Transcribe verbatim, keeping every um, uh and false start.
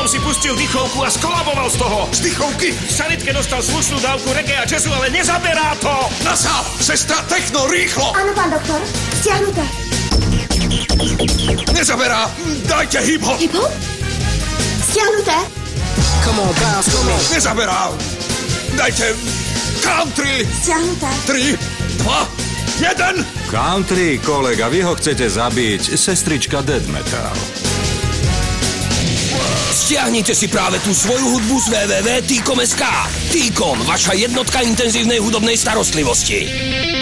Omylom si pustil dýchovku a skolaboval z toho. Z dýchovky? V sanitke dostal slušnú dávku reggae a jazzu, ale nezaberá to. Nasa, sestra, techno, rýchlo. Áno, pán doktor, stiahnuté. Nezaberá, dajte hip-hop. Hip-hop? Stiahnuté. Come on, bounce, come on. Nezaberá, dajte country. Stiahnuté. Tri, dva, jeden. Country, kolega, vy ho chcete zabiť. Sestrička death metal. Stiahnite si práve tú svoju hudbu z w w w bodka t com bodka es ká. T-com, vaša jednotka intenzívnej hudobnej starostlivosti.